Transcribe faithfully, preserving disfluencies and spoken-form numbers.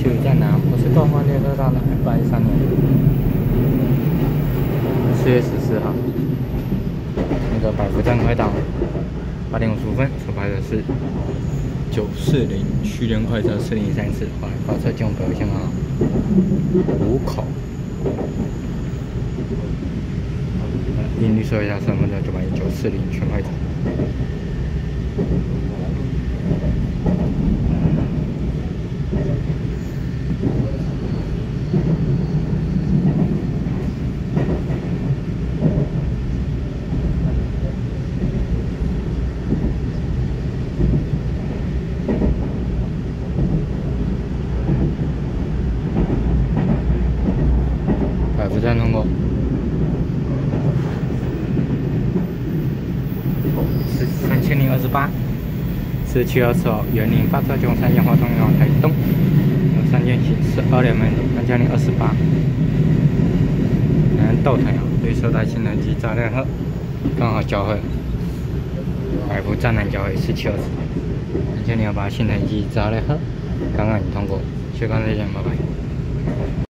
去在哪？我是东方列车大的二八一三年四月十四号，那个百福站快到了，八点五十五分出发的是九四零区间快车四零三四，后来发车进入北回线号五口。音律说一下身份证九八一九四零全快车。百福站通过。是三千零二十八，是七月二十号，园林发车从三线花东往台东，有三件行驶二联门三千零二十八。然后豆藤啊，绿色带新人机炸弹盒，刚好交汇。百福站南交汇是七二十，三千零二十八新人机炸弹盒，刚刚已通过。谢谢观众，再见，拜拜。